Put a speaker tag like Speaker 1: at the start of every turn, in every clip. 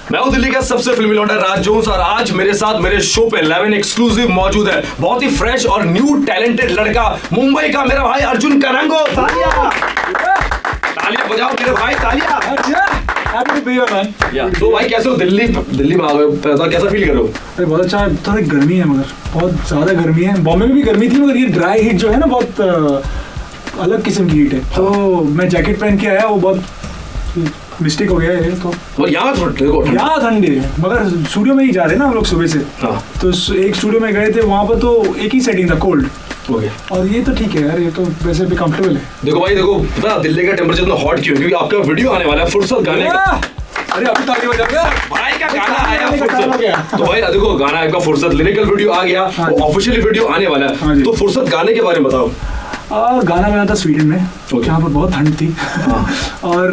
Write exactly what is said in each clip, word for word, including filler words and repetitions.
Speaker 1: मैं हूं दिल्ली का सबसे फिल्मी लौंडा राज जोन्स और आज मेरे साथ मेरे शो पे इलेवन एक्सक्लूसिव मौजूद है बहुत ही फ्रेश और न्यू टैलेंटेड लड़का मुंबई का मेरा भाई अर्जुन कनांगो। तालियां तालियां बजाओ मेरे भाई, तालियां।
Speaker 2: Happy to be here man.
Speaker 1: या तो भाई कैसे हो? दिल्ली दिल्ली में आ गए, कैसा फील कर रहे हो?
Speaker 2: अरे बहुत अच्छा, थोड़ी गर्मी है मगर बहुत ज़्यादा गर्मी है। बॉम्बे में भी गर्मी थी मगर ये ड्राई हीट जो है ना बहुत अलग किस्म की हीट है। तो मैं जैकेट पहन के आया, वो बहुत मिस्टेक हो गया है। तो
Speaker 1: यहाँ
Speaker 2: यहाँ ठंडी है मगर स्टूडियो में ही जा रहे हैं ना हम लोग सुबह से। हाँ। तो एक स्टूडियो में गए थे, वहाँ पर तो एक ही सेटिंग था कोल्ड।
Speaker 1: ओके।
Speaker 2: और ये तो ठीक है यार, ये तो वैसे भी कंफर्टेबल है।
Speaker 1: देखो भाई देखो, पता दिल्ली का टेम्परेचर इतना हॉट क्यों? क्योंकि आपका वीडियो आने वाला है फुर्सत गाने का।
Speaker 2: अरे अभी ताली बजा गया
Speaker 1: भाई का गाना आया फुर्सत। तो भाई देखो गाना आपका फुर्सत लिरिकल वीडियो आ गया, ऑफिशियल वीडियो आने वाला है। तो फुर्सत गाने के बारे में बताओ।
Speaker 2: और गाना बना था स्वीडन में, जहाँ पर बहुत ठंड थी। और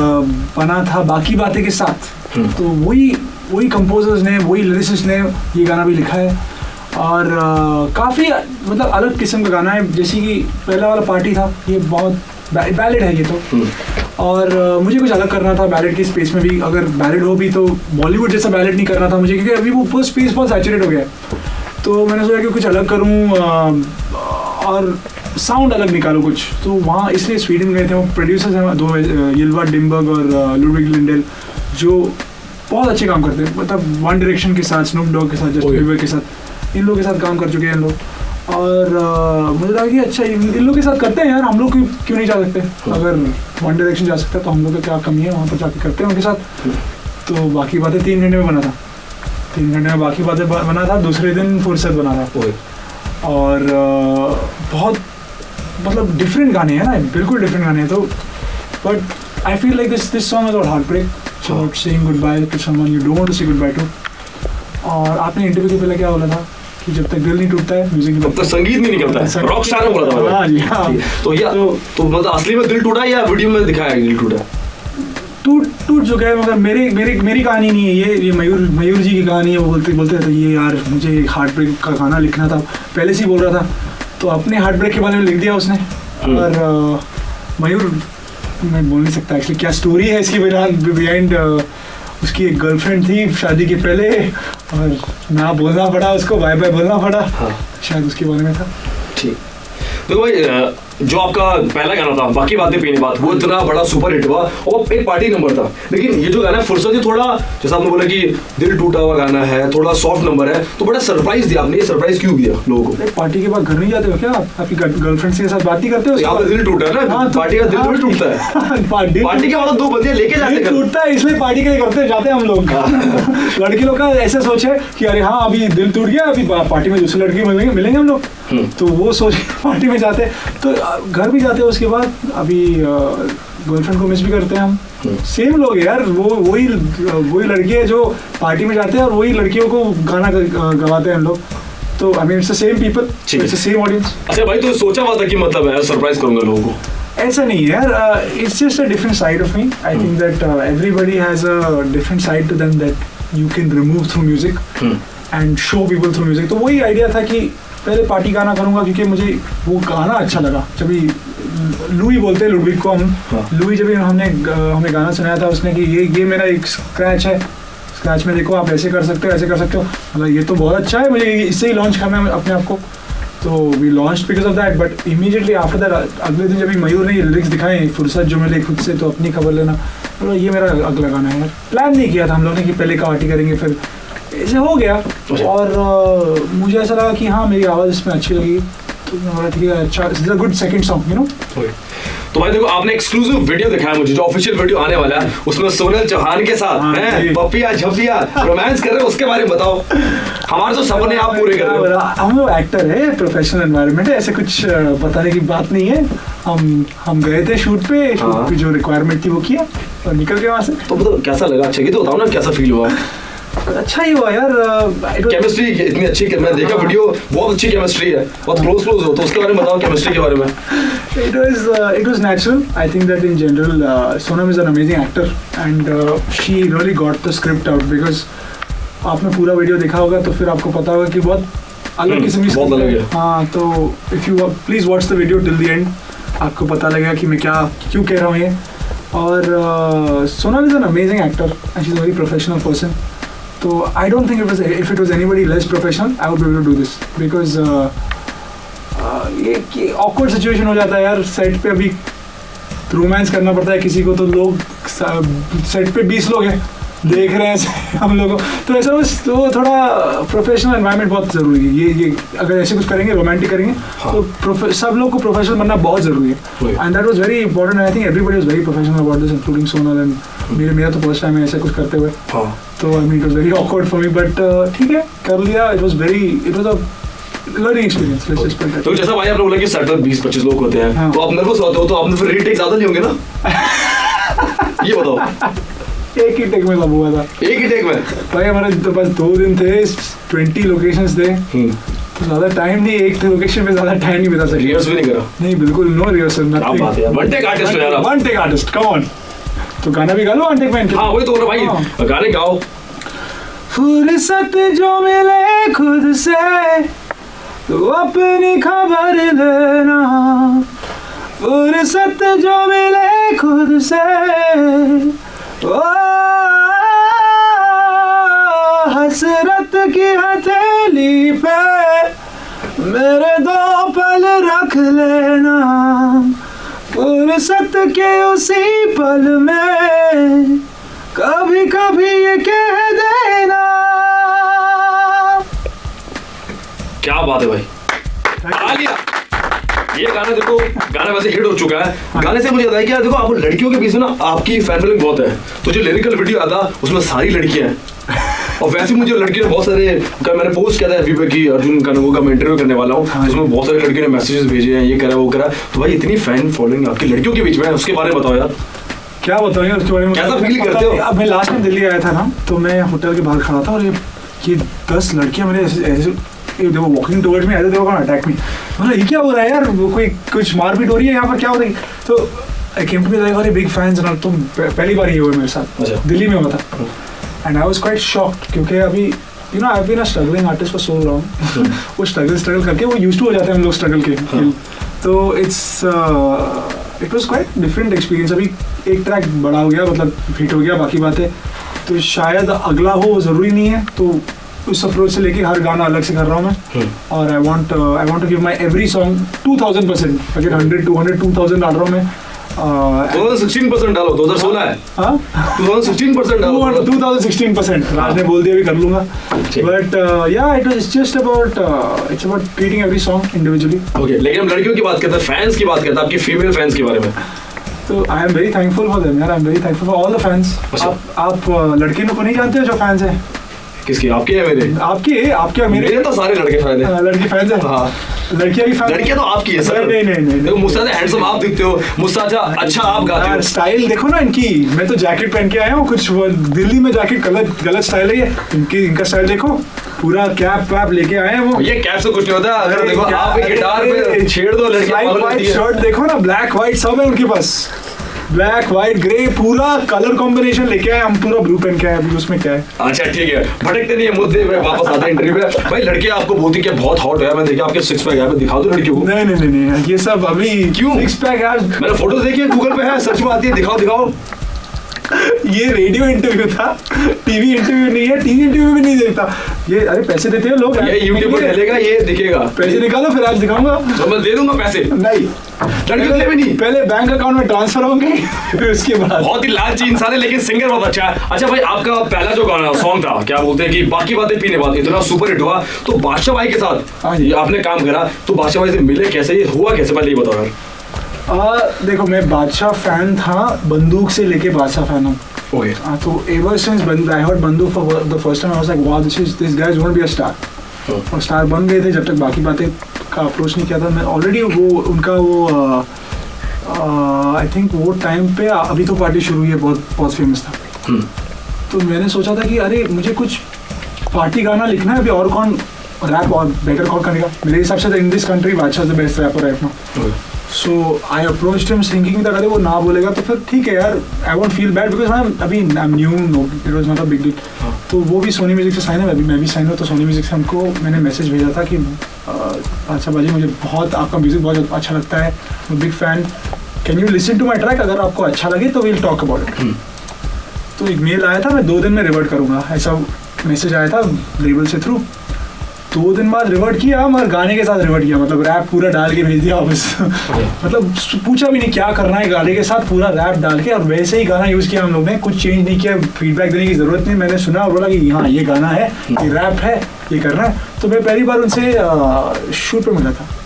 Speaker 2: बना था बाकी बातें के साथ। तो वही वही कंपोजर्स ने, वही लिरिसिस्ट ने ये गाना भी लिखा है। और काफ़ी मतलब अलग किस्म का गाना है। जैसे कि पहला वाला पार्टी था, ये बहुत बैलेड है ये तो। और uh, मुझे कुछ अलग करना था बैलेड की स्पेस में भी। अगर बैलेड हो भी तो बॉलीवुड जैसा बैलेड नहीं करना था मुझे, क्योंकि अभी वो पूरा स्पेस बहुत सैचुरेट हो गया है। तो मैंने सोचा कि कुछ अलग करूँ uh, और साउंड अलग निकालूँ कुछ। तो वहाँ इसलिए स्वीडन गए थे। वो प्रोड्यूसर्स हैं दो, यिल्वा डिम्बर्ग और लुडविग लिंडेल, जो बहुत अच्छे काम करते हैं। मतलब वन डायरेक्शन के साथ, स्नूप डॉग के साथ, जस्टिन बीबर के साथ, इन लोगों के साथ काम कर चुके हैं इन लोग। और uh, मुझे लगा कि अच्छा इन, इन लोग के साथ करते हैं यार, हम लोग क्यों नहीं जा सकते? अगर वन डायरेक्शन जा सकते हैं तो हम लोग का क्या कमी है? वहाँ पर जाके करते हैं उनके साथ। तो बाकी बातें तीन घंटे में बना था, तीन घंटे में बाकी बातें बना था। दूसरे दिन फुर्सत बना था। और uh, बहुत मतलब डिफरेंट गाने हैं ना, बिल्कुल डिफरेंट गाने हैं। तो but I feel like this this song is about heartbreak, it's about saying goodbye to someone you don't want to say goodbye to. और आपने इंटरव्यू के पहले क्या बोला था कि जब तक दिल नहीं टूटता है म्यूजिक
Speaker 1: तब तक संगीत नहीं निकलता है। रॉक स्टार ने बोला था। हाँ जी हाँ। तो या तो, तो मतलब असली में दिल टूटा या वीडियो में दिखाया है दिल टूटा?
Speaker 2: टूट टूट चुका है मगर मेरी मेरी मेरी कहानी नहीं है ये ये मयूर मयूर जी की कहानी है। वो बोलते बोलते थे ये यार मुझे हार्ट ब्रेक का गाना लिखना था, पहले से ही बोल रहा था। तो अपने हार्ट ब्रेक के बारे में लिख दिया उसने। और मयूर मैं बोल नहीं सकता एक्चुअली क्या स्टोरी है इसकी बिहाइंड। उसकी एक गर्लफ्रेंड थी शादी के पहले, और ना बोलना पड़ा उसको, बाय बाय बोलना पड़ा। हाँ। शायद उसके बारे में था। ठीक।
Speaker 1: देखो भाई जो आपका पहला गाना था बाकी बातें पीने बात, वो इतना बड़ा सुपर हिट हुआ और एक पार्टी नंबर था। लेकिन ये जो गाना है फुर्सत, ये थोड़ा जैसा आपने बोला कि दिल टूटा हुआ गाना है, थोड़ा सॉफ्ट नंबर है, तो बड़ा सरप्राइज दिया आपने। ये सरप्राइज क्यों दिया लोगों को?
Speaker 2: पार्टी के बाद घर नहीं जाते हो क्या? आपकी गर्लफ्रेंड के साथ बात नहीं करते हो?
Speaker 1: यहाँ दिल टूटा है ना, पार्टी का दिल थोड़ी टूटता है।
Speaker 2: पार्टी
Speaker 1: पार्टी के बाद दो बंदियां लेके जाते हैं,
Speaker 2: टूटता है इसलिए पार्टी के लिए करते जाते हैं हम लोग। लड़के लोग का ऐसे सोच है कि अरे हाँ अभी दिल टूट गया, अभी पार्टी में दूसरी लड़की मिलेंगे मिलेंगे हम लोग। तो वो सोच पार्टी में जाते हैं, तो घर भी जाते हैं। उसके बाद अभी गर्लफ्रेंड को मिस भी करते हैं हम। सेम लोग यार, वो वही वही लड़की है जो पार्टी में जाते हैं और वही लड़कियों को गाना गवाते हैं हम लोग। तो I mean it's the same people, it's the same audience.
Speaker 1: अच्छा भाई तो सोचा हुआ था कि मतलब है सरप्राइज करूंगा लोगों को?
Speaker 2: ऐसा नहीं है यार, it's just a different side of me. I think that everybody has a different side to them that you can remove through music and show people through music. तो वही आइडिया था कि पहले पार्टी गाना करूंगा, क्योंकि मुझे वो गाना अच्छा लगा। जब लुई बोलते हैं लुडविग को हम, हाँ। लुई जब हमने हमें गाना सुनाया था उसने कि ये ये मेरा एक स्क्रैच है, स्क्रैच में देखो आप ऐसे कर सकते हो, ऐसे कर सकते हो। मतलब ये तो बहुत अच्छा है, मुझे इससे ही लॉन्च करना है अपने आप को। तो we launch because of that. But immediately after that अगले दिन जब मयूर ने लिरिक्स दिखाए फुर्सत जो मिले खुद से, तो अपनी खबर लेना, तो ये मेरा अगला गाना है यार। प्लान नहीं किया था हम लोग ने कि पहले पार्टी करेंगे, फिर ऐसे हो गया। और uh, मुझे ऐसा लगा कि हाँ मेरी आवाज़ इसमें अच्छी लगी, तो मैं ठीक है अच्छा, it's a good second song, you know.
Speaker 1: तो भाई देखो आपने एक्सक्लूसिव वीडियो दिखाया मुझे, जो ऑफिशियल वीडियो आने वाला है, उसमें सोनल चौहान के साथ हैं पपिया झपिया रोमांस कर रहे हो, उसके बारे में बताओ। हमारे तो सपने आप पूरे कर रहे हो।
Speaker 2: हम लोग एक्टर है, प्रोफेशनल एनवायरनमेंट है, ऐसे कुछ बताने की बात नहीं है। हम हम गए थे शूट पे, शूट पे जो रिक्वायरमेंट थी वो किया और निकल गए वहाँ से।
Speaker 1: तो मतलब कैसा लगा? अच्छा की तो बताओ ना कैसा फील हुआ?
Speaker 2: अच्छा ही हुआ यार,
Speaker 1: केमिस्ट्री इतनी अच्छी, मैं देखा वीडियो, बहुत अच्छी केमिस्ट्री है, बहुत क्लोज क्लोज हो, तो उसके बारे में बताओ केमिस्ट्री के बारे में।
Speaker 2: It was uh, it was natural. I think that in general uh, Sonam is an amazing actor and uh, she really got the script out because आपने पूरा वीडियो देखा होगा तो फिर आपको पता होगा कि बहुत अलग किस्म की
Speaker 1: बहुत अलग है।
Speaker 2: हाँ, तो if you please watch the video till the end, आपको पता लगेगा कि मैं क्या क्यों कह रहा हूँ ये। और Sonal is an amazing actor and she is a very professional person. तो I don't think it was if it was anybody less professional I would be able to do this because ये ऑकवर्ड सिचुएशन हो जाता है यार. Set पे अभी romance करना पड़ता है किसी को, तो लोग सेट पे बीस लोग हैं देख रहे हैं हम लोगों, तो ऐसा बस तो थोड़ा प्रोफेशनल एनवायरनमेंट बहुत ज़रूरी है. ये ये अगर ऐसे कुछ करेंगे रोमांटिक करेंगे हाँ. तो सब लोग को प्रोफेशनल बनना बहुत ज़रूरी है. And that was very important. I think everybody was very professional about this including Sonal and मेरे मेरा तो फर्स्ट टाइम है ऐसा कुछ करते हुए हाँ. तो I mean it was very awkward for me but ठीक है कर लिया. It was very it was a learning experience. Let's just put it.
Speaker 1: तो जैसा भाई आपने बोला कि सेट में बीस पच्चीस लोग होते हैं हाँ. तो आप नर्वस होते हो तो आपने फिर रीटेक ज़्यादा नहीं होंगे ना? ये बताओ.
Speaker 2: एक ही टेक में सब हुआ था.
Speaker 1: एक ही टेक में
Speaker 2: भाई हमारे तो बस दो दिन थे, ट्वेंटी लोकेशंस थे तो ज़्यादा टाइम नहीं, एक लोकेशन में ज़्यादा टाइम नहीं बिता सकते.
Speaker 1: रिहर्स भी नहीं करा?
Speaker 2: नहीं बिल्कुल no rehearsal nothing.
Speaker 1: One take artist हो यार आप.
Speaker 2: One take artist come on. तो गाना भी गा लो वन टेक में.
Speaker 1: हाँ वही तो बोल रहा भाई गाने गाओ.
Speaker 2: फुर्सत जो मिले खुद से तो अपनी खबर लेना. फुर्सत जो मिले खुद से ओ हसरत की हथेली पे मेरे दो पल रख लेना. फुर्सत के उसी पल में कभी कभी ये कह देना.
Speaker 1: क्या बात है भाई, आ गया ये गाना. देखो गाना वैसे हिट हो चुका है. गाने से मुझे याद है कि यार देखो आप लड़कियों के बीच में ना आपकी फैन फॉलोइंग बहुत है. तो जो लिरिकल वीडियो आता उसमें सारी लड़कियां हैं और वैसे मुझे लड़कियों ने बहुत सारे मैंने पोस्ट किया था एफबी पे कि अर्जुन कनगो का मैं इंटरव्यू करने वाला हूँ हाँ. उसमें बहुत सारी लड़कियों ने मैसेजेस भेजे हैं, ये करा वो करा. तो भाई इतनी फैन फॉलोइंग आपकी लड़कियों के बीच में, उसके बारे में बताओ यार.
Speaker 2: क्या बताओ यार उसके बारे में.
Speaker 1: कैसा फील करते हो?
Speaker 2: अब मैं लास्ट टाइम दिल्ली आया था ना, तो मैं होटल के बाहर खड़ा था और ये ये दस लड़कियां मेरे ऐसे ऐसे देखो वॉकिंग टुवर्ड्स में आते थे, वो अटैक में. मतलब ये क्या हो रहा है यार, वो कोई कुछ मारपीट हो रही है यहाँ पर, क्या हो रही है. तो I came to be like अरे बिग फैंस ना. तुम पहली बार ये हुआ मेरे साथ, दिल्ली में हुआ था. And I was quite shocked क्योंकि अभी you know I have been a struggling artist for so long. वो स्ट्रगल स्ट्रगल करके वो यूज्ड टू हो जाते हैं हम लोग स्ट्रगल के. तो it's it was quite different experience. अभी एक ट्रैक बड़ा हो गया, मतलब हिट हो गया, बाकी बातें तो शायद अगला हो ज़रूरी नहीं है. तो उस अप्रोच से लेके हर गाना अलग से कर रहा हूँ मैं. और I want I want to give my every song two thousand percent. अगर hundred two hundred two thousand डाल रहा हूँ मैं.
Speaker 1: दो हज़ार सोलह परसेंट डालो. दो हज़ार सोलह है हाँ दो हज़ार सोलह परसेंट डालो.
Speaker 2: Two thousand sixteen percent Raj ने बोल दिया भी कर लूँगा. But yeah it was just about it's about treating every song individually.
Speaker 1: Okay लेकिन हम लड़कियों की बात करते हैं, फैंस की बात करते हैं, आपकी फीमेल फैंस के बारे में.
Speaker 2: तो I am very thankful for them यार. I am very thankful for all the fans. आप आप लड़के को नहीं जानते हो जो फैंस हैं?
Speaker 1: किसकी? आपके है मेरे?
Speaker 2: आपके आपके मेरे?
Speaker 1: मेरे तो सारे लड़के फैन हैं.
Speaker 2: लड़की फैंस हैं हाँ. लड़कियां भी फैन.
Speaker 1: लड़कियां तो आपकी है सर.
Speaker 2: नहीं नहीं नहीं
Speaker 1: देखो मुझसे हैंडसम आप दिखते हो, मुझसे अच्छा अच्छा आप गाते हो.
Speaker 2: स्टाइल देखो ना इनकी. मैं तो जैकेट पहन के आया हूँ. कुछ दिल्ली में जैकेट गलत गलत स्टाइल है ये. इनकी इनका स्टाइल देखो, पूरा कैप वैप लेके आए हैं वो.
Speaker 1: ये कैप से कुछ नहीं होता. अगर देखो आप गिटार पे छेड़ दो लड़की.
Speaker 2: व्हाइट शर्ट देखो ना, ब्लैक व्हाइट सब है उनके पास. ब्लैक व्हाइट ग्रे पूरा कलर कॉम्बिनेशन लेके आए. हम पूरा ब्लू पेन के आए. अभी उसमें क्या है. अच्छा ठीक है भटकते नहीं है मुद्दे पे, वापस आते हैं इंटरव्यू पे. भाई लड़के आपको बोलती क्या बहुत हॉट है. मैं देखा आपके सिक्स पैक है, दिखा दो लड़कियों को. नहीं नहीं नहीं ये सब अभी
Speaker 1: क्यों
Speaker 2: सिक्स पैक यार.
Speaker 1: मैंने फोटोज देखी है गूगल पे है, सच में आती है. दिखाओ दिखाओ.
Speaker 2: ये रेडियो इंटरव्यू था, टीवी इंटरव्यू नहीं है. टीवी इंटरव्यू भी नहीं देखता ये. अरे पैसे देते हैं लोग.
Speaker 1: ये यूट्यूब पर चलेगा, ये दिखेगा.
Speaker 2: पैसे निकालो फिर आज दिखाऊंगा.
Speaker 1: तो मैं दे दूंगा पैसे.
Speaker 2: नहीं
Speaker 1: लड़कियों के भी नहीं.
Speaker 2: पहले बैंक अकाउंट में ट्रांसफर होंगे फिर उसके बाद.
Speaker 1: बहुत ही लालची इंसान है लेकिन सिंगर बहुत अच्छा है. अच्छा भाई आपका पहला जो गाना सॉन्ग था क्या बोलते हैं कि बाकी बातें पीने बात, इतना सुपर हिट हुआ. तो बादशाह भाई के साथ आपने काम करा, तो बादशाह भाई से मिले कैसे, ये हुआ कैसे, पहले ये बताओ यार.
Speaker 2: आ, देखो मैं बादशाह फैन था बंदूक से लेके बादशाह फैन हूँ.
Speaker 1: Okay.
Speaker 2: Uh, so ever since I heard Banduk for the first time, I was like, wow, this is this guy is going to be a star. Oh. और स्टार बन गए थे जब तक बाकी बातें का अप्रोच नहीं किया था. मैं ऑलरेडी वो उनका वो आई थिंक वो टाइम पे अभी तो पार्टी शुरू हुई है बहुत बहुत फेमस था. hmm. तो मैंने सोचा था कि अरे मुझे कुछ पार्टी गाना लिखना है. अभी और कौन रैप और बेटर कौन करेगा. मेरे हिसाब से in this country Badshah is the best rapper right now. So I approached him thinking that अरे वो ना बोलेगा तो फिर ठीक है यार. I won't feel bad because मैं अभी I am new. No it was not a big deal. तो वो भी सोनी म्यूजिक से साइन है, अभी मैं भी साइन हूँ. तो सोनी म्यूजिक से हमको मैंने मैसेज भेजा था कि अच्छा बाजी मुझे बहुत आपका म्यूजिक बहुत अच्छा लगता है, मैं big fan, can you listen to my track, अगर आपको अच्छा लगे तो वील टॉक अबाउट इट। तो एक मेल आया था, मैं दो दिन में रिवर्ट करूँगा, ऐसा मैसेज आया था लेबल से थ्रू। दो दिन बाद रिवर्ट किया, मगर गाने के साथ रिवर्ट किया, मतलब रैप पूरा डाल के भेज दिया वापस। मतलब पूछा भी नहीं क्या करना है, गाने के साथ पूरा रैप डाल के और वैसे ही गाना यूज़ किया हम लोग ने, कुछ चेंज नहीं किया, फीडबैक देने की ज़रूरत नहीं। मैंने सुना और बोला कि हाँ ये गाना है, ये रैप है, ये करना है। तो मैं पहली बार उनसे शूट पे मिला था,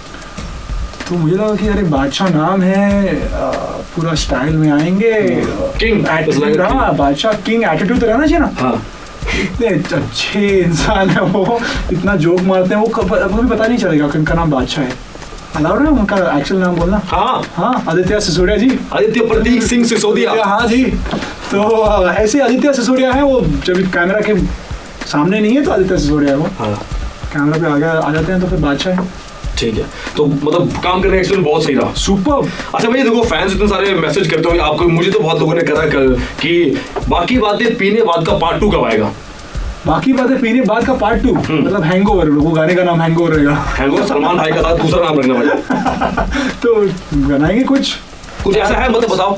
Speaker 2: तो मुझे लगा कि अरे बादशाह नाम है, आ, पूरा स्टाइल में आएंगे,
Speaker 1: किंग
Speaker 2: एटीट्यूड, हाँ बादशाह किंग एटीट्यूड तो रहना चाहिए ना। हाँ। इतने अच्छे इंसान है वो, इतना जोक मारते हैं वो, कभी पता नहीं चलेगा कि उनका नाम बादशाह है। अलाउड है उनका एक्चुअल नाम बोलना?
Speaker 1: हाँ
Speaker 2: हाँ, आदित्य सिसोदिया जी।
Speaker 1: आदित्य प्रतीक सिंह सिसोदिया।
Speaker 2: हाँ जी। तो ऐसे आदित्य सिसोदिया है वो, जब कैमरा के सामने नहीं है तो आदित्य सिसोदिया है वो, हाँ। कैमरा पे आ गया आ जाते हैं तो फिर बादशाह है।
Speaker 1: ठीक है, तो मतलब काम करने का एक्सपीरियंस बहुत सही रहा।
Speaker 2: सुपर।
Speaker 1: अच्छा भैया देखो, फैंस इतने सारे मैसेज करते होंगे आपको, मुझे तो बहुत लोगों ने करा कल कि बाकी बातें पीने बाद का पार्ट टू कब आएगा?
Speaker 2: बाकी बातें पीने बाद का पार्ट टू मतलब हैंगओवर, वो गाने का नाम हैंगओवर रहेगा।
Speaker 1: हैंगओवर सलमान भाई का था, दूसरा नाम रखना भाई।
Speaker 2: तो बनाएंगे कुछ
Speaker 1: कुछ ऐसा है, मतलब बताओ।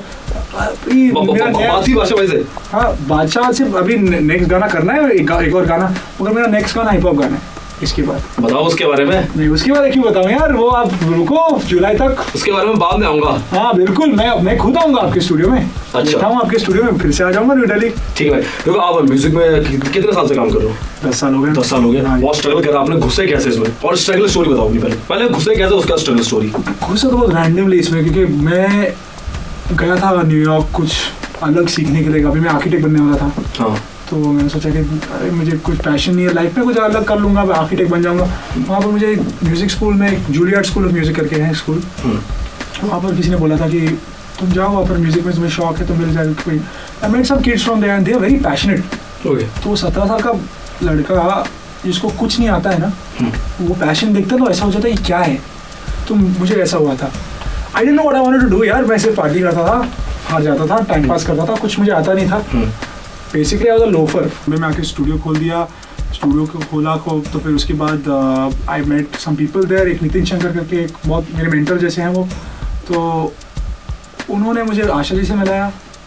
Speaker 1: बादशाह वैसे
Speaker 2: हाँ, बादशाह से अभी नेक्स्ट गाना करना है, एक, एक और गाना, मगर मेरा नेक्स्ट गाना हिप हॉप गाना है। इसके बाद
Speaker 1: बताओ उसके बारे में।
Speaker 2: नहीं उसके बारे में क्यों बताऊं यार, वो आप रुको जुलाई तक,
Speaker 1: उसके बारे में बाद में आऊंगा।
Speaker 2: हाँ बिल्कुल, मैं मैं खुद आऊंगा आपके स्टूडियो में। अच्छा हूँ आपके स्टूडियो में, फिर से आ जाऊंगा न्यू दिल्ली।
Speaker 1: ठीक है देखो, आप म्यूजिक में कितने साल से काम कर रहे हो?
Speaker 2: दस साल हो गए।
Speaker 1: दस साल हो गए। बहुत स्ट्रगल करा आपने, घुसे कैसे इसमें, और स्ट्रगल स्टोरी बताओ अपनी पहले पहले घुसे कैसे, उसका स्ट्रगल स्टोरी।
Speaker 2: घुसे तो बहुत रैंडमली इसमें, क्योंकि मैं गया था न्यूयॉर्क कुछ अलग सीखने के लिए, अभी मैं आर्किटेक्ट बनने वाला था। हाँ। तो मैंने सोचा कि अरे मुझे कुछ पैशन नहीं है लाइफ में, कुछ अलग कर लूँगा, मैं आर्किटेक्ट बन जाऊँगा। वहाँ पर मुझे म्यूज़िक स्कूल में, जूलियट स्कूल ऑफ म्यूज़िक करके है स्कूल, वहाँ पर किसी ने बोला था कि तुम जाओ वहाँ पर, म्यूज़िक में तुम्हें शौक है तो मिल जाएगा कोई। I met some kids from there and they are very passionate. तो सत्रह साल का लड़का जिसको कुछ नहीं आता है ना, वो पैशन देखता है तो ऐसा हो जाता है क्या है। तो मुझे ऐसा हुआ था, I didn't know what I wanted to do यार। मैं सिर्फ पार्टी करता था, हार जाता था, टाइम पास करता था, कुछ मुझे आता नहीं था। Basically I was a loafer. मैं आके स्टूडियो खोल दिया, स्टूडियो को खोला को तो फिर उसके बाद I met some people there. एक नितिन शंकर करके एक बहुत मेरे मेंटर जैसे हैं वो, तो उन्होंने मुझे आशा जी से मिलाया,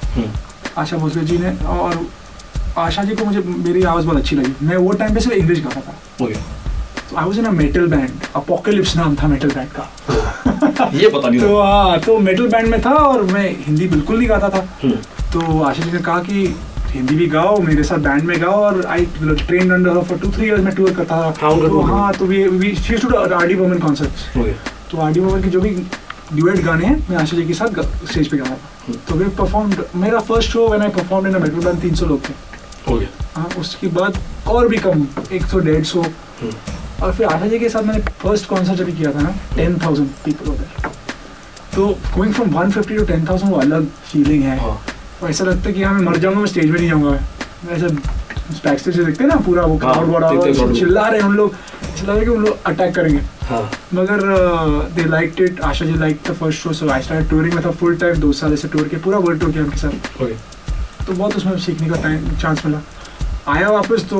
Speaker 2: आशा भोसले जी ने, और आशा जी को मुझे मेरी आवाज़ बहुत अच्छी लगी। मैं वो टाइम पे सिर्फ इंग्लिश गाता था। okay. तो I was in a metal band, apocalypse नाम था मेटल बैंड का।
Speaker 1: ये पता नहीं।
Speaker 2: तो हाँ, तो मेटल बैंड में था और मैं हिंदी बिल्कुल नहीं गाता था। तो आशा जी ने कहा कि हिंदी भी गाओ, मेरे साथ बैंड में गाओ, और I train under four two three years में टूर करता था। तो हाँ, तो we we she to R D Burman concerts. तो आर डी बर्मन के जो भी ड्यूएट गाने हैं मैं आशा जी के साथ स्टेज पे गाया था। तो वे परफॉर्म, मेरा first show when I perform in a metal band तीन सौ लोग थे। हाँ, उसके बाद और भी कम, एक सौ डेढ़ सौ। और फिर आशा जी के साथ मैंने फर्स्ट कॉन्सर्ट जब किया था ना, टेन थाउजेंड पीपल होते। तो going from one fifty to ten thousand वो अलग फीलिंग है। और ऐसा लगता है कि हाँ मैं मर जाऊंगा, मैं स्टेज में नहीं जाऊंगा। ऐसा बैक स्टेज से देखते हैं ना, पूरा वो क्राउड बड़ा हुआ चिल्ला रहे हैं उन लोग, ऐसा लग रहा है कि उन लोग अटैक करेंगे। हाँ। मगर they liked it, Asha ji like the first show, so I start touring में था फुल टाइम, दो साल ऐसे टूर के, पूरा वर्ल्ड टूर किया उनके साथ। okay. तो बहुत उसमें सीखने का टाइम चांस मिला। आया वापस तो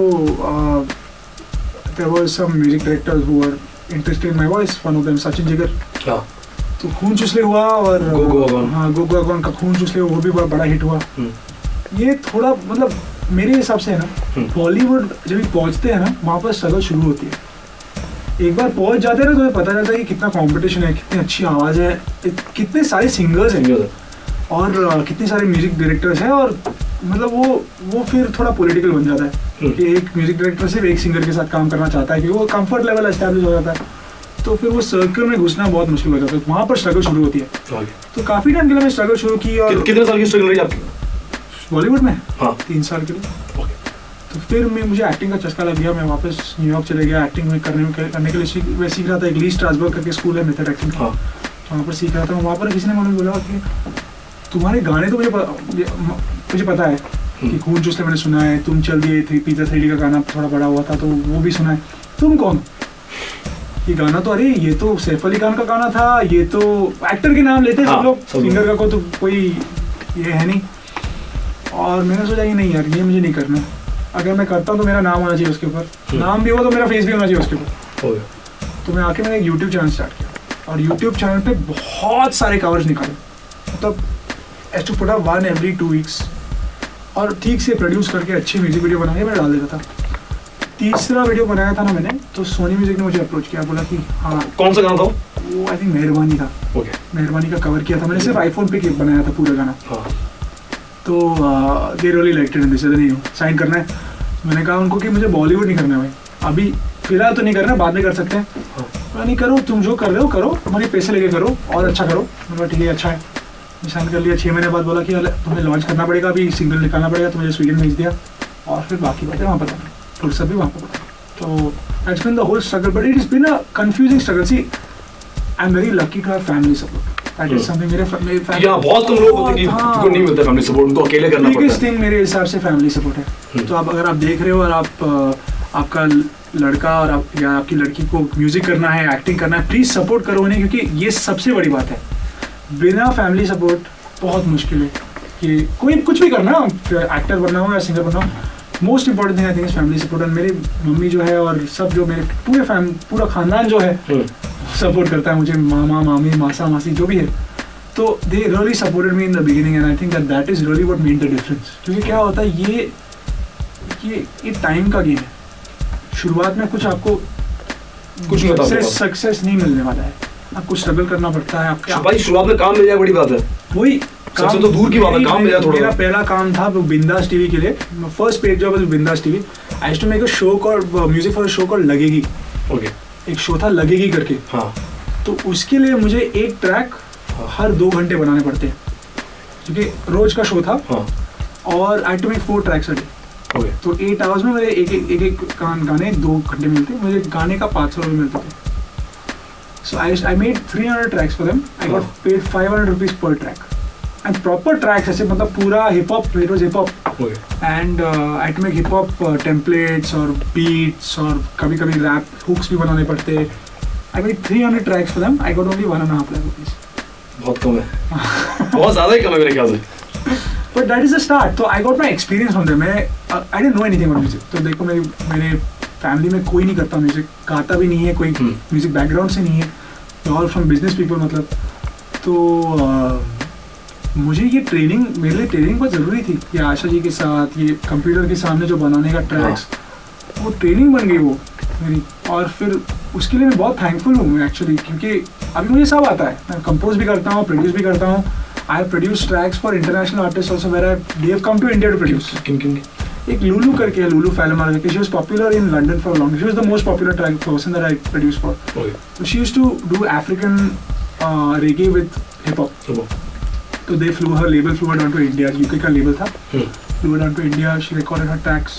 Speaker 2: there was some music directors who were interested in my voice, one of them Sachin Jigar. हाँ। तो खून चुसले हुआ, और
Speaker 1: गो गो अगॉन,
Speaker 2: हाँ गो गो अगॉन का खून चुसले वो भी बड़ा बड़ा हिट हुआ। ये थोड़ा मतलब मेरे हिसाब से है ना, बॉलीवुड जब पहुंचते हैं ना, वहाँ पर स्ट्रगल शुरू होती है। एक बार पहुंच जाते हैं ना, तो पता चलता है कि कितना कंपटीशन है, कितनी अच्छी आवाज़ है, कितने सारे सिंगर्स हैं, और कितने सारे म्यूजिक डायरेक्टर्स हैं, और मतलब वो वो फिर थोड़ा पॉलिटिकल बन जाता है कि एक म्यूजिक डायरेक्टर सिर्फ एक सिंगर के साथ काम करना चाहता है, क्योंकि वो कंफर्ट लेवल एस्टैब्लिश हो जाता है। तो फिर वो सर्कल में घुसना बहुत मुश्किल हो जाता है, वहाँ पर स्ट्रगल शुरू होती है। तो काफ़ी टाइम के लिए मैं स्ट्रगल शुरू की। और
Speaker 1: कितने साल की स्ट्रगल रही आपकी
Speaker 2: बॉलीवुड में?
Speaker 1: हाँ,
Speaker 2: तीन साल के लिए। तो फिर मैं मुझे एक्टिंग का चस्का लग गया, मैं वापस न्यूयॉर्क चले गया, एक्टिंग में करने करने के लिए सीख मैं सीख रहा था। एक ली स्ट्रासबर्ग करके स्कूल है मेथड एक्टिंग का, वहाँ पर सीख रहा था। वहाँ पर किसी ने मुझे बोला कि तुम्हारे गाने तो मुझे मुझे पता है कि खून चुसले मैंने सुना है, तुम चल दिए थ्री पिज़्ज़ा थ्री डी का गाना थोड़ा बड़ा हुआ था तो वो भी सुना है, तुम कौन? ये गाना तो, अरे ये तो सैफ अली खान का गाना था, ये तो एक्टर के नाम लेते हैं सब लोग, सिंगर का को तो कोई ये है नहीं। और मैंने सोचा कि नहीं यार, ये मुझे नहीं करना। अगर मैं करता हूँ तो मेरा नाम होना चाहिए उसके ऊपर, नाम भी हो तो मेरा फेस भी होना चाहिए उसके ऊपर। तो मैं आके मैंने एक यूट्यूब चैनल स्टार्ट किया, और यूट्यूब चैनल पे बहुत सारे कवर्स निकाले, मतलब as to put up one every two weeks, और ठीक से प्रोड्यूस करके अच्छी म्यूजिक वीडियो बना के मैं डाल देता था। तीसरा वीडियो बनाया था ना मैंने, तो सोनी म्यूजिक ने मुझे अप्रोच किया, बोला कि हाँ।
Speaker 1: कौन सा गाना था
Speaker 2: वो? आई थिंक मेहरबानी था।
Speaker 1: ओके,
Speaker 2: मेहरबानी का कवर किया था मैंने, सिर्फ आईफोन पे बनाया था पूरा गाना।
Speaker 1: हाँ।
Speaker 2: तो they really liked it and this नहीं हो साइन करना है। मैंने कहा उनको कि मुझे बॉलीवुड नहीं करना है भाई, अभी फिलहाल तो नहीं करना, बाद में कर सकते हैं। हाँ। नहीं करो, तुम जो कर रहे हो करो, हमारे पैसे लेके करो और अच्छा करो। मैंने ठीक है, अच्छा है, साइन कर लिया। छः महीने बाद बोला कि तुम्हें लॉन्च करना पड़ेगा, अभी सिंगल निकालना पड़ेगा, तो मुझे स्वीडन भेज दिया, और फिर बाकी बातें वहाँ पता नहीं, फुर्सत भी वहाँ पर पता। तो that's been the whole struggle, but it is been a confusing struggle. See I am very lucky to have family support, that is something. मेरे मेरे फैमिली,
Speaker 1: यहाँ बहुत कम लोग होते हैं जिनको नहीं मिलता फैमिली सपोर्ट, उनको अकेले करना पड़ता है।
Speaker 2: बिगेस्ट थिंग मेरे हिसाब से फैमिली सपोर्ट है। तो आप अगर आप देख रहे हो और आप आपका लड़का और आप या आपकी लड़की को म्यूजिक करना है, एक्टिंग करना है, प्लीज सपोर्ट करो उन्हें, क्योंकि ये सबसे बड़ी बात है। बिना फैमिली सपोर्ट बहुत मुश्किल है कि कोई कुछ भी करना, एक्टर बनना हो या सिंगर बनना हो, most important thing I think is family support. And मेरी मम्मी जो है और सब जो मेरे पूरे फैम पूरा खानदान जो है सपोर्ट करता है मुझे, मामा मामी मासा मासी जो भी है। तो they really supported me in the beginning, and I think that that is really what made the difference. क्योंकि क्या होता है, ये ये ये टाइम का गेम है। शुरुआत में कुछ आपको
Speaker 1: कुछ
Speaker 2: सक्सेस नहीं मिलने वाला है, आपको स्ट्रगल करना पड़ता है। आपको
Speaker 1: भाई शुरुआत में काम मिल जाए बड़ी बात है,
Speaker 2: वही
Speaker 1: सबसे तो दूर की बात है, काम मिल जाए थोड़ा।
Speaker 2: मेरा पहला काम था वो बिंदास टीवी के लिए, first paid job was Bindass TV. I used to make a show called music for a show called Lagegi.
Speaker 1: Okay, एक
Speaker 2: शो था लगेगी करके।
Speaker 1: हाँ।
Speaker 2: तो उसके लिए मुझे एक ट्रैक हर दो घंटे बनाने पड़ते हैं, क्योंकि रोज का शो था।
Speaker 1: हाँ।
Speaker 2: और I to make four tracks a day.
Speaker 1: Okay,
Speaker 2: तो एट आवर्स में मेरे एक एक एक एक गाने दो घंटे मिलते, मुझे गाने का पाँच सौ रुपये मिलते थे। So I I made three hundred tracks for them. I got paid five hundred rupees per track. And proper tracks ऐसे मतलब पूरा hip hop, it was hip hop.
Speaker 1: Okay.
Speaker 2: And uh, I had to make hip hop uh, templates और beats और कभी कभी rap hooks भी बनाने पड़ते। I made three hundred tracks for them. I got only one and a half lakh rupees.
Speaker 1: बहुत कम है, बहुत ज़्यादा ही कम है मेरे ख्याल से।
Speaker 2: But that is the start. So I got my experience from them. मैं uh, I didn't know anything about music. तो देखो मेरी मेरे फैमिली में कोई नहीं करता म्यूजिक, गाता भी नहीं है, कोई म्यूजिक बैकग्राउंड से नहीं है, ऑल फ्रॉम बिजनेस पीपल मतलब। तो uh, मुझे ये ट्रेनिंग, मेरे लिए ट्रेनिंग बहुत ज़रूरी थी। ये आशा जी के साथ ये कंप्यूटर के सामने जो बनाने का ट्रैक्स, वो ट्रेनिंग बन गई वो मेरी। और फिर उसके लिए मैं बहुत थैंकफुल हूँ एक्चुअली, क्योंकि अभी मुझे सब आता है। मैं कंपोज भी करता हूँ, प्रोड्यूस भी करता हूँ। I have produce tracks for international artist also, where they have come to India to produce.
Speaker 1: किन किन
Speaker 2: एक लुलू करके है, लुलू फैलमार करके, she was popular in London for long, she was the most popular track person that I produce for. So she used to do African uh, reggae with hip hop. So they flew her label flew her down to India. U K का label था. Flew her down to India. She recorded her tracks,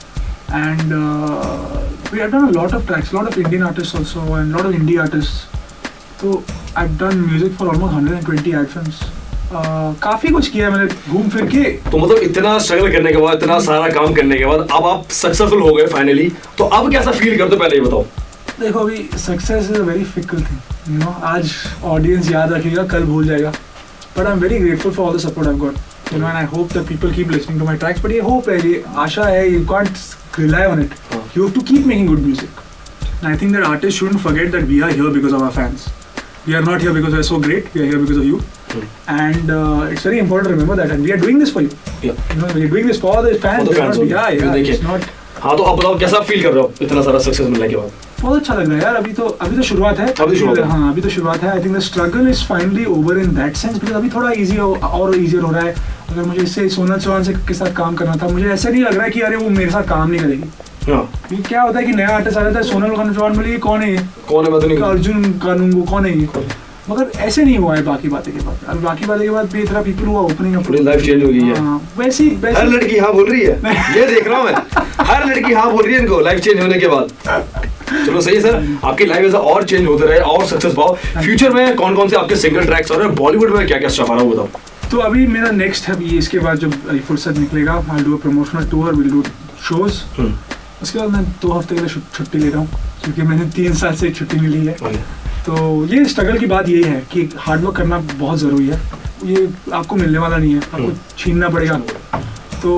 Speaker 2: and uh, we have done a lot of tracks, a lot of Indian artists also, and a lot of indie artists. So I've done music for almost one hundred twenty ad films. Uh, काफी कुछ किया है मैंने घूम फिर के।
Speaker 1: तो मतलब इतना स्ट्रगल करने के बाद, इतना सारा काम करने के बाद अब आप सक्सेसफुल हो गए फाइनली, तो अब कैसा फील करते हो पहले ये बताओ।
Speaker 2: देखो अभी success is a very fickle thing, you know. आज ऑडियंस याद रखेगा, कल भूल जाएगा। But I am very grateful for all the support I have got, you know, and I hope that people keep listening to my tracks. But ये hope है, ये आशा है, you can't rely on it, you have to keep making good music. And I think that artist shouldn't forget that we are here because of our fans. We are not here because we are so great. We are here because of you, hmm. and uh, it's very important to remember that. And we are doing this for you.
Speaker 1: Yeah.
Speaker 2: You know, we are doing this for the fans.
Speaker 1: For the fans.
Speaker 2: Not, yeah, yeah. It's not.
Speaker 1: हाँ तो आप बताओ कैसा feel कर रहे हो इतना सारा सक्सेस मिलने के बाद?
Speaker 2: बहुत अच्छा लग रहा है यार। अभी तो अभी तो शुरुआत है।
Speaker 1: अभी शुरुआत है।
Speaker 2: हाँ अभी तो शुरुआत है। I think the struggle is finally over in that sense, because अभी थोड़ा easy और easier हो रहा है। अगर मुझे इससे सोनल चौहान से के साथ काम करना था, मुझे ऐसा नहीं लग रहा है कि अरे वो मेरे साथ काम नहीं करेगी। ये क्या होता है कि नया आर्टिस्ट आ जाता है, सोनल चौहान बोले कौन है ये,
Speaker 1: कौन है, मैं तो नहीं,
Speaker 2: अर्जुन कानूंगो कौन है ये, मगर ऐसे नहीं हुआ है बाकी बातें के बाद। अब बाकी बातें के बाद भी इतना पीपल हुआ ओपनिंग अप,
Speaker 1: लाइफ चेंज हो गई है।
Speaker 2: हाँ, वैसी वैसी
Speaker 1: हर लड़की हाँ बोल रही है, ये देख रहा हूँ मैं, हर लड़की हाँ बोल रही है इनको लाइफ चेंज होने के बाद। चलो सही है सर, आपकी लाइफ ऐसा और चेंज होते रहे और सक्सेस पाओ। फ्यूचर में कौन कौन से आपके सिंगल ट्रैक्स और बॉलीवुड में क्या क्या स्टफ आ रहा है बताओ।
Speaker 2: तो अभी मेरा नेक्स्ट है, ये इसके बाद जब फुर्सत निकलेगा, I do a promotional tour, will do shows. उसके बाद मैं दो हफ्ते के लिए छुट्टी ले रहा हूँ, क्योंकि मैंने तीन साल से छुट्टी मिली है। तो ये स्ट्रगल की बात यही है कि हार्डवर्क करना बहुत ज़रूरी है, ये आपको मिलने वाला नहीं है, आपको छीनना पड़ेगा। तो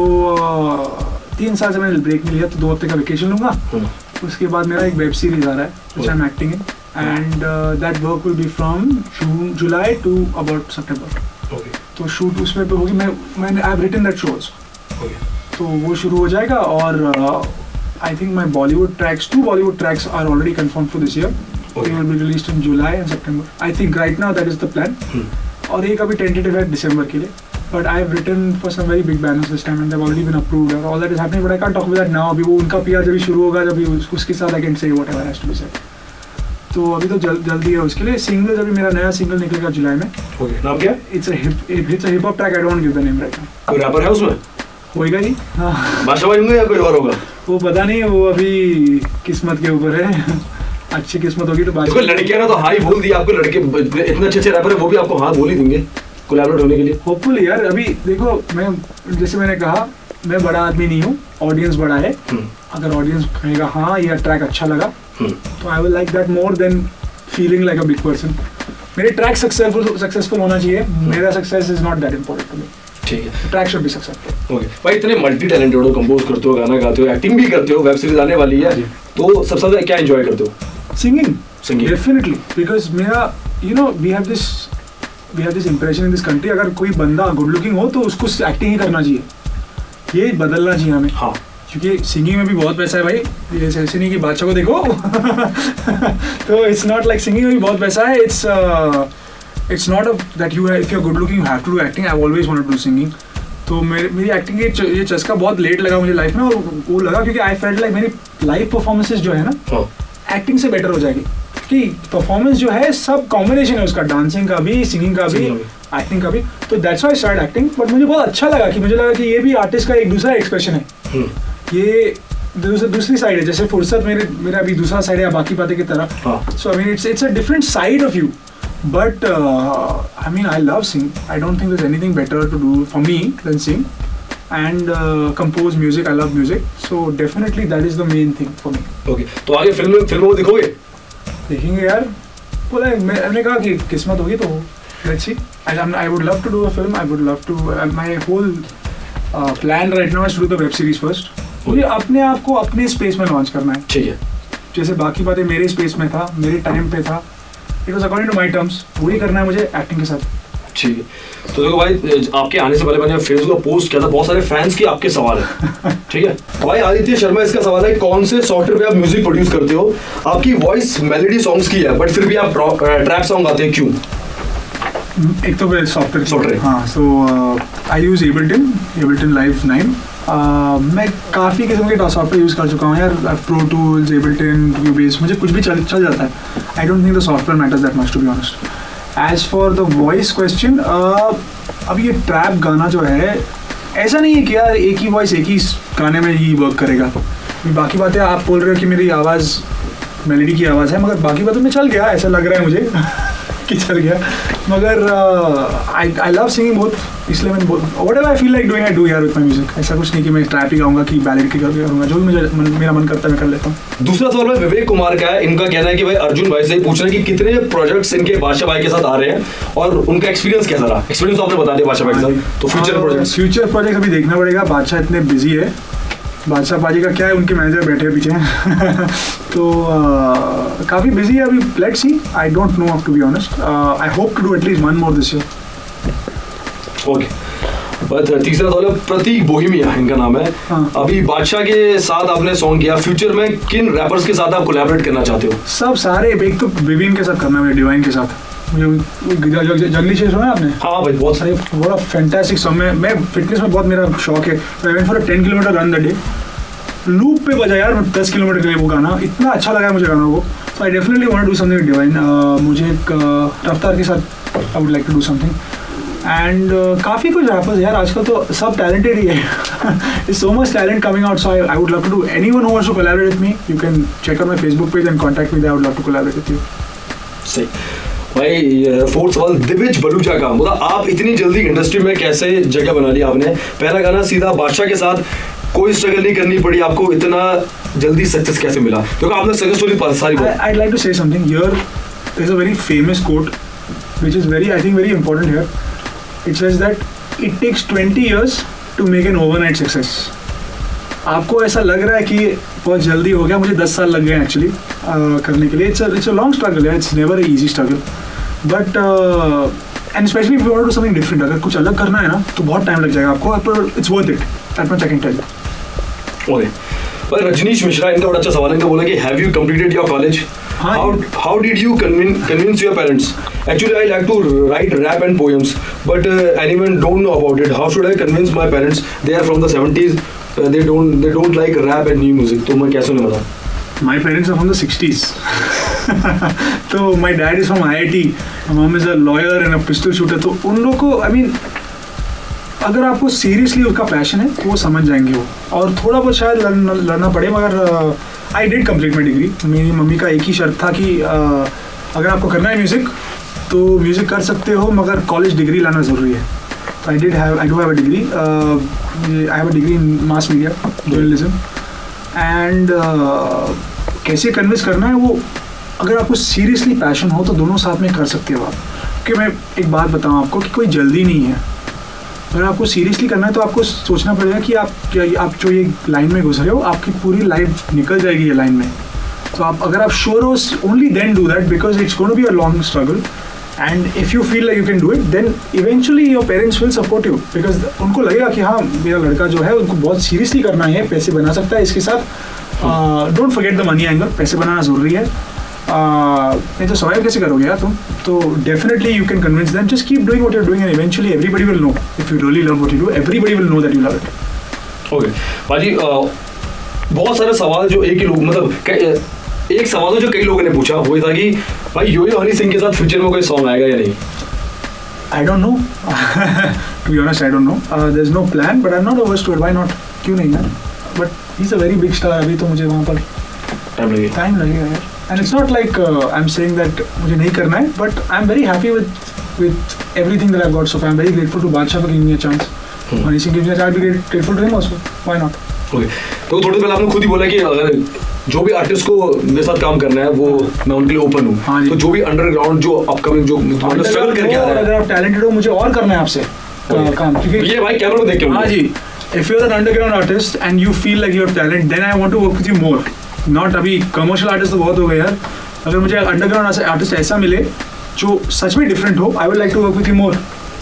Speaker 2: तीन साल से मैंने ब्रेक नहीं लिया, तो दो हफ्ते का वेकेशन लूँगा। उसके बाद मेरा एक वेब सीरीज आ रहा है, which I'm acting in, and uh, that work will be from June, July to about September.
Speaker 1: Okay.
Speaker 2: तो शूट उसमें पे होगी. मैं मैंने I have written that shows.
Speaker 1: Okay.
Speaker 2: तो वो शुरू हो जाएगा और I think my Bollywood tracks two Bollywood tracks are already confirm for this year. They will be released in July and September. I think right now that is the plan. Hmm. और एक अभी tentative है December के लिए. But I have written for some very big banners this time and they've already been approved. And all that is happening, but I can't talk about that now. अभी वो उनका P R जब भी शुरू होगा, जब भी उसके साथ I can say whatever has to be said. तो अभी तो जल, जल्दी है उसके लिए. सिंगल अभी मेरा नया सिंगल निकलेगा जुलाई में.
Speaker 1: Okay. नाम क्या?
Speaker 2: It's a hip it's a hip hop track. I don't give the name right now.
Speaker 1: कोई रैपर है उसमें?
Speaker 2: होएगा ही. हाँ.
Speaker 1: बादशाह भाई होंगे या कोई और होगा?
Speaker 2: वो पता नहीं, वो अभी किस्मत के ऊपर है. अच्छी किस्मत होगी तो बात.
Speaker 1: देखो लड़कियां ना तो हाई बोल दी आपको. लड़के इतने अच्छे अच्छे रैपर है वो भी आपको हाँ बोल ही देंगे कोलैबोरेट होने के लिए. होपफुली
Speaker 2: यार. अभी देखो मैं जैसे मैंने कहा मैं बड़ा आदमी नहीं हूँ. ऑडियंस बड़ा है. अगर ऑडियंस कहेगा हाँ ये ट्रैक अच्छा लगा तो I will like that more than feeling like a big person. मेरे ट्रैक सक्सेसफुल सक्सेसफुल होना चाहिए. मेरा success is not that important to me. ठीक है. Track should be successful.
Speaker 1: Okay भाई इतने मल्टी टैलेंटेड हो. कंपोज करते हो, गाना गाते हो, एक्टिंग भी करते हो. वेब सीरीज आने वाली है तो सबसे ज्यादा क्या एंजॉय करते हो?
Speaker 2: Singing, singing, definitely, because मेरा, you know, we have this, we have this impression in this country. अगर कोई बंदा good looking हो तो उसको acting ही करना चाहिए. ये बदलना चाहिए हमें. हाँ. क्योंकि singing में भी बहुत पैसा है भाई. ये ऐसे नहीं कि बादशाह को देखो. तो it's not like singing में भी बहुत पैसा है. It's uh, it's not a, that you if you're good looking you have to do acting. I've always wanted to do singing. तो मेरी मेरी एक्टिंग के ये चस्का बहुत लेट लगा मुझे लाइफ में. और वो लगा क्योंकि आई फेल्ट लाइक मेरी लाइव परफॉर्मेंसेस जो है ना एक्टिंग से बेटर हो जाएगी. कि परफॉर्मेंस जो है सब कॉम्बिनेशन है उसका. डांसिंग का भी, सिंगिंग का भी, एक्टिंग का भी. तो that's why I start acting. But मुझे बहुत अच्छा लगा कि मुझे लगा कि ये भी आर्टिस्ट का एक दूसरा एक्सप्रेशन है. ये दूसरी साइड है. जैसे फुर्सत मेरे मेरा अभी दूसरा साइड है बाकी बातें की तरह. So I mean it's it's a different side of you. But uh, I mean, I love sing. I don't think there's anything better to do for me than sing and uh, compose music. I love music, so definitely that is the main thing for me.
Speaker 1: Okay. तो आगे film फिल्मों को दिखोगे?
Speaker 2: देखेंगे यार. बोला मैंने कहा कि किस्मत होगी तो let's see. I I would love to do a film. I would love to. Uh, my whole uh, plan right now is to do the web series first. मुझे अपने आप को अपने स्पेस में लॉन्च करना है.
Speaker 1: ठीक है.
Speaker 2: जैसे बाकी बातें मेरे स्पेस में था, मेरे टाइम पे था. It was according to my terms. वही करना है मुझे एक्टिंग के साथ.
Speaker 1: ठीक है. तो देखो भाई आपके आने से पहले मैंने फेसबुक पर पोस्ट किया था. बहुत सारे फैंस की आपके सवाल है. ठीक है. भाई आदित्य शर्मा इसका सवाल है कौन से सॉफ्टवेयर पे आप म्यूजिक प्रोड्यूस करते हो? आपकी वॉइस मेलोडी सॉन्ग्स की है बट फिर भी आप ट्रैप सॉन्ग गाते हैं क्यों?
Speaker 2: एक तो सॉफ्टवेयर
Speaker 1: सॉफ्टवेयर
Speaker 2: हाँ. So I use Ableton Ableton live nine. Uh, मैं काफ़ी किस्म के सॉफ्टवेयर यूज़ कर चुका हूँ यार. प्रो टूल्स, एबल्टन, क्यूबेस, मुझे कुछ भी चल चल जाता है. I don't think the software matters that much to be honest. As for the voice question, अब ये ट्रैप गाना जो है ऐसा नहीं है कि यार एक ही वॉइस एक ही गाने में ही वर्क करेगा. बाकी बातें आप बोल रहे हो कि मेरी आवाज़ मेलोडी की आवाज़ है मगर बाकी बातों में चल गया. ऐसा लग रहा है मुझे कि चल गया. मगर आई आई लव सिंगिंग बहुत. इसलिए मैंने whatever I feel like doing I do यार विद माय म्यूजिक. ऐसा कुछ नहीं कि मैं ट्रैप ही गाऊंगा कि बैलेड की करूंगा. जो भी मुझे मन, मेरा मन करता है मैं कर लेता हूँ.
Speaker 1: दूसरा सवाल है विवेक कुमार का है. इनका कहना है कि भाई अर्जुन भाई से पूछना है कि कितने प्रोजेक्ट्स इनके बादशाह भाई के साथ आ रहे हैं और उनका एक्सपीरियंस कैसा रहा. एक्सपीरियंस तो आपने बता दिया बादशाह भाई के साथ. तो फ्यूचर प्रोजेक्ट्स
Speaker 2: फ्यूचर प्रोजेक्ट अभी देखना पड़ेगा. बादशाह इतने बिजी है. बादशाह बाजी का क्या है, उनके मैनेजर बैठे हैं पीछे. तो uh, काफ़ी बिजी है अभी. Let's see. I don't know to be honest. I hope to do at least one more this year.
Speaker 1: Okay. तीसरा सवाल है प्रतीक बोहिमिया इनका नाम है. हाँ. अभी बादशाह के साथ आपने सॉन्ग किया. फ्यूचर में किन रैपर्स के साथ आप कोलैबोरेट करना चाहते हो?
Speaker 2: सब सारे. एक तो विविन के साथ करना है, डिवाइन के साथ. जंगली चेस हुआ है आपने?
Speaker 1: हाँ भाई बहुत सारे.
Speaker 2: बहुत फैंटास्टिक सॉन्ग. मैं मैं फिटनेस में बहुत मेरा शौक है. I went for a ten kilometer run the day. Loop पे बजा यार दस किलोमीटर के लिए वो गाना. इतना अच्छा लगा मुझे गाना वो. So I definitely want to do something Divine. मुझे एक रफ्तार के साथ I would like to do something. And काफ़ी कुछ रैपर्स यार आजकल तो सब टैलेंटेड ही है. It's so much talent coming out. So I I would love to do. Anyone who wants to collaborate with me you can check out my Facebook page and contact me. I would love to collaborate with you.
Speaker 1: सही. भाई fourth सवाल दिविज बलूचा का. मतलब आप इतनी जल्दी industry में कैसे जगह बना ली आपने? पहला गाना सीधा बादशाह के साथ, कोई स्ट्रगल नहीं करनी पड़ी आपको. इतना जल्दी सक्सेस कैसे मिला? क्योंकि आपने सक्सेस स्टोरी पर सारी.
Speaker 2: I'd like to say something here. There's a very famous quote which is very, I think, very important here. It says that it takes twenty years to make an overnight success. आपको ऐसा लग रहा है कि बहुत जल्दी हो गया, मुझे दस साल लग गए एक्चुअली करने के लिए. It's it's a long struggle है, it's never a easy struggle, but and specially if you want to do something different, अगर कुछ अलग करना है ना तो बहुत टाइम लग जाएगा आपको, पर it's worth it, that much I can tell you.
Speaker 1: Okay, पर रजनीश मिश्रा, इनका बड़ा अच्छा सवाल है. इनका बोला कि have you completed your college? How how did you convince convince your parents? Actually, I like to write rap and poems, but uh, anyone don't know about it. How should I convince my parents? They are from the seventies. Uh, they don't they don't like rap and new music. तो मैं कैसे उन्हें बताऊँ?
Speaker 2: My parents are from the sixties. तो my dad is from I I T. My mom is a lawyer and a pistol shooter. तो उन लोगों को, I mean, अगर आपको सीरियसली उसका पैशन है तो वो समझ जाएंगे वो, और थोड़ा बहुत शायद लड़ना, लड़ना पड़े, मगर I did complete my degree. मेरी मम्मी का एक ही शर्त था कि uh, अगर आपको करना है म्यूज़िक तो म्यूज़िक कर सकते हो, मगर कॉलेज डिग्री लाना ज़रूरी है. I did have I do have a degree, I have a degree in mass media journalism. And कैसे कन्विंस करना है वो, अगर आपको सीरियसली पैशन हो तो दोनों साथ में कर सकते हो आप. क्योंकि मैं एक बात बताऊँ आपको कि कोई जल्दी नहीं है. अगर आपको सीरियसली करना है तो आपको सोचना पड़ेगा कि आप क्या आप जो ये लाइन में घुस रहे हो, आपकी पूरी लाइफ निकल जाएगी ये लाइन में. तो आप अगर आप श्योर हो, only then do that, because it's going to be a long struggle. And if you feel like you can do it, then eventually your parents will support you, because उनको लगेगा कि हाँ मेरा लड़का जो है उनको बहुत सीरियसली करना है, पैसे बना सकता है इसके साथ. Don't forget the money angle, पैसे बनाना ज़रूरी है. नहीं तो सर्वाइव कैसे करोगे यार तुम. तो definitely you can convince them, just keep doing what you are doing and eventually everybody will know. If you really love what you do, everybody will know that you love it.
Speaker 1: Okay भाजी, बहुत सारे सवाल जो एक ही लोग, मतलब एक सवाल जो कई लोगों ने पूछा वो था कि भाई यो यो हनी सिंह के साथ फ्यूचर में कोई सॉन्ग आएगा या नहीं.
Speaker 2: I don't know, to be honest I don't know. There is no plan, but I am not averse to it. Why not, क्यों नहीं यार. But he is a very big star. अभी तो मुझे वहाँ पर
Speaker 1: टाइम लगेगा
Speaker 2: टाइम लगेगा यार. And it's not like uh, I'm saying that मुझे नहीं करना है, but I'm very happy with with everything that I've got so far. I'm very grateful to Badshah for giving me a chance. Honey Singh gives me a chance. I'll be grateful to him also. Why not?
Speaker 1: Okay. तो थोड़ी देर पहले आपने खुद ही बोला कि अगर जो भी आर्टिस्ट को मेरे साथ काम करना है वो मैं उनके लिए ओपन हूँ. हाँ, तो जो भी अंडरग्राउंड जो अपकमिंग जो स्ट्रगल करके आ रहा है,
Speaker 2: अगर आप टैलेंटेड हो, मुझे और करना है आपसे काम. क्योंकि
Speaker 1: ये भाई कैमरा में देख के.
Speaker 2: हाँ जी, if you're an underground artist and you feel like you have talent, then I want to work with you more. Not अभी कमर्शियल आर्टिस्ट तो बहुत हो गए यार. अगर मुझे अंडरग्राउंड आर्टिस्ट ऐसा मिले जो सच में डिफरेंट हो, I would like to work with you more.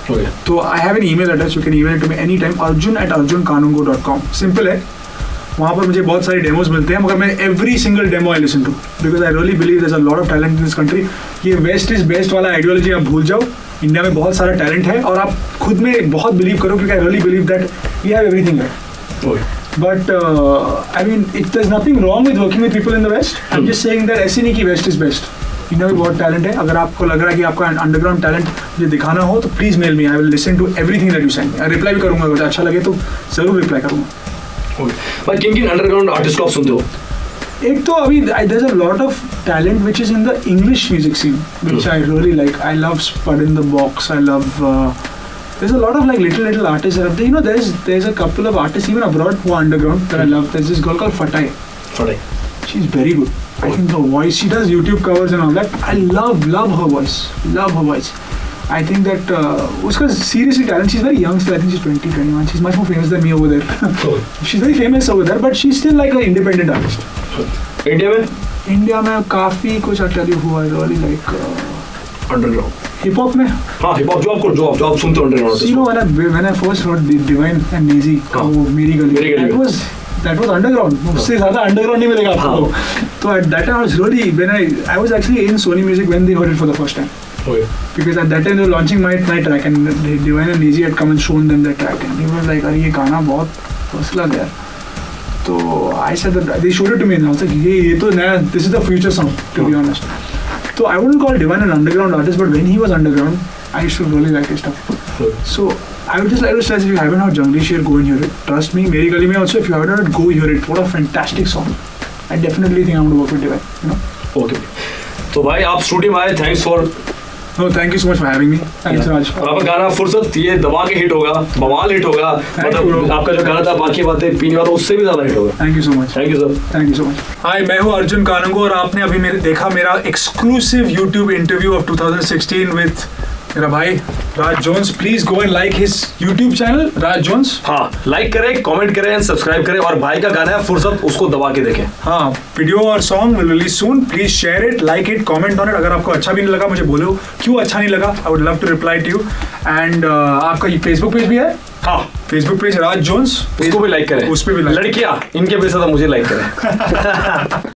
Speaker 2: तो I have an email address, you can email it to me any time, Arjun at Arjun Kanungo dot com. Simple है, वहाँ पर मुझे बहुत सारे डेमोज मिलते हैं, मगर मैं every single demo I listen to, because I really believe there is a lot of talent in this country. ये वेस्ट इज बेस्ट वाला आइडियोलॉजी आप भूल जाओ. इंडिया में बहुत सारा टैलेंट है और आप खुद में बहुत बिलीव करो, क्योंकि I really believe that we have everything right. But uh, I mean, it, there's nothing wrong with working with people in the West. I'm just saying that ऐसे नहीं कि West is best. India में बहुत talent है. अगर आपको लग रहा है कि आपका अंडरग्राउंड टैलेंट मुझे दिखाना हो तो please mail me. I will listen to everything that you send me. Reply भी करूँगा, अगर अच्छा लगे तो ज़रूर रिप्लाई करूँगा.
Speaker 1: ओके भाई, किन किन अंडरग्राउंड आर्टिस्ट को आप सुनते हो?
Speaker 2: एक तो अभी there's a lot of talent which is in the English music scene, which I really like. I love Spud in the Box. I love. Uh, There's a lot of like little little artists that are there. You know, there's there's a couple of artists even abroad who are underground that I love. There's this girl called Fatai.
Speaker 1: Fatai.
Speaker 2: She's very good. I think her voice. She does YouTube covers and all that. I love love her voice. Love her voice. I think that uh, uska seriously talent. She's very young still. I think she's twenty, twenty-one. She's much more famous than me over there. She's very famous over there, but she's still like an independent artist.
Speaker 1: India में?
Speaker 2: India में काफी कुछ I tell you who I really like. Uh,
Speaker 1: underground.
Speaker 2: Hip hop में?
Speaker 1: हाँ, hip hop जो आपको जो आप जो आप सुनते हो underground.
Speaker 2: You know when I when I first heard Divine and Nizi, वो मेरी गली. That was that was underground. उससे ज़्यादा underground नहीं मिलेगा आपको. तो at that time I was really when I I was actually in Sony Music when they heard it for the first time. Okay. Because at that time they were launching my my track and Divine and Nizi had come and shown them that track and they were like, अरे ये गाना बहुत first class यार. तो I said that they showed it to me and I was like, ये ये तो नया, this is the future song, to be honest. So I wouldn't call Divine an underground artist, but when he was underground, I used to really like his stuff. Sure. So I would just like to stress, if you haven't heard Jungli Sher, go and hear it. Trust me, Meri Gali mein also, if you haven't heard it, go hear it. What a fantastic song. I definitely think I want to work with Divine, you know.
Speaker 1: Okay. So भाई आप studio में आए, thanks for.
Speaker 2: No, thank you so much for having me. Thanks so much.
Speaker 1: और आपका गाना फुर्सत ये दबा के हिट होगा, बवाल हिट होगा. मतलब आपका जो गाना था बाकी बातें पीने वाला उससे भी ज़्यादा हिट होगा.
Speaker 2: Thank you so much.
Speaker 1: Thank you sir.
Speaker 2: Thank you so much. Hi, मैं हूँ अर्जुन कानंगो और आपने अभी मेरे देखा मेरा exclusive YouTube interview of twenty sixteen with मेरा भाई Raj Jones, please go and like his YouTube channel Raj Jones.
Speaker 1: हाँ, लाइक करें, कमेंट करें एंड सब्सक्राइब करें, और भाई का गाना है फुर्सत, उसको दबा के देखें।
Speaker 2: हाँ, वीडियो और song will release soon, please share it, like it, comment on it. अगर आपको अच्छा भी नहीं लगा मुझे बोलो क्यों अच्छा नहीं लगा, I would love to reply to you. And आपका ये फेसबुक पेज भी है?
Speaker 1: हाँ,
Speaker 2: फेसबुक पेज राज जोन्स,
Speaker 1: उसको भी लाइक करें,
Speaker 2: उस पे भी like
Speaker 1: लड़कियां इनके पैसा तो मुझे लाइक करें।